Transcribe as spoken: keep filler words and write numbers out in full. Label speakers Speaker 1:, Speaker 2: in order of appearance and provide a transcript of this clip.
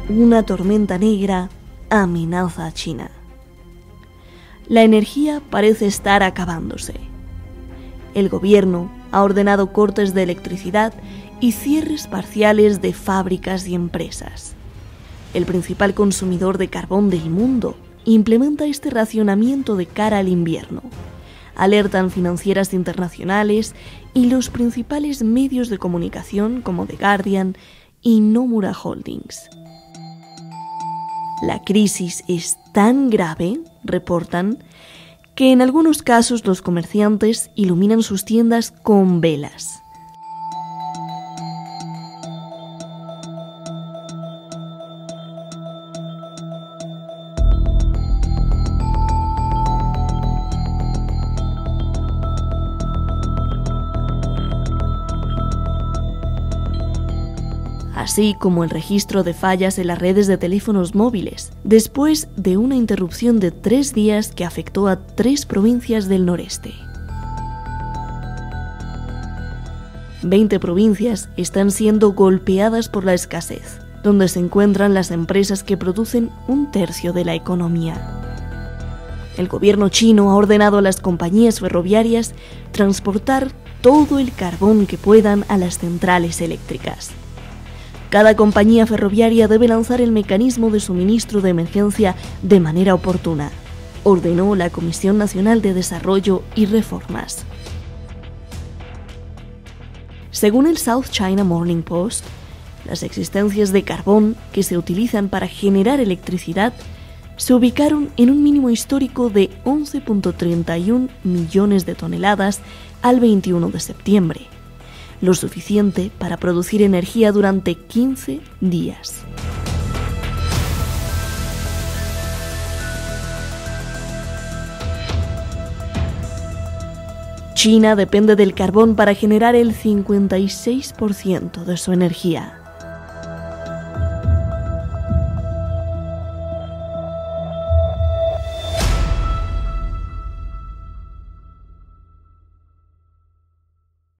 Speaker 1: una tormenta negra amenaza a China. La energía parece estar acabándose. El gobierno ha ordenado cortes de electricidad y cierres parciales de fábricas y empresas. El principal consumidor de carbón del mundo implementa este racionamiento de cara al invierno. Alertan financieras internacionales y los principales medios de comunicación como The Guardian y Nomura Holdings. La crisis es tan grave, reportan, que en algunos casos los comerciantes iluminan sus tiendas con velas. Así como el registro de fallas en las redes de teléfonos móviles, después de una interrupción de tres días que afectó a tres provincias del noreste. Veinte provincias están siendo golpeadas por la escasez, donde se encuentran las empresas que producen un tercio de la economía. El gobierno chino ha ordenado a las compañías ferroviarias transportar todo el carbón que puedan a las centrales eléctricas. Cada compañía ferroviaria debe lanzar el mecanismo de suministro de emergencia de manera oportuna, ordenó la Comisión Nacional de Desarrollo y Reformas. Según el South China Morning Post, las existencias de carbón que se utilizan para generar electricidad se ubicaron en un mínimo histórico de once punto treinta y uno millones de toneladas al veintiuno de septiembre. Lo suficiente para producir energía durante quince días. China depende del carbón para generar el cincuenta y seis por ciento de su energía.